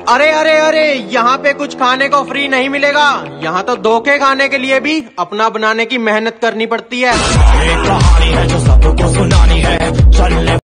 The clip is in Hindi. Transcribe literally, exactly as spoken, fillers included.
अरे अरे अरे, यहाँ पे कुछ खाने को फ्री नहीं मिलेगा। यहाँ तो धोखे खाने के लिए भी अपना बनाने की मेहनत करनी पड़ती है। एक कहानी है जो सबको सुनानी है। चल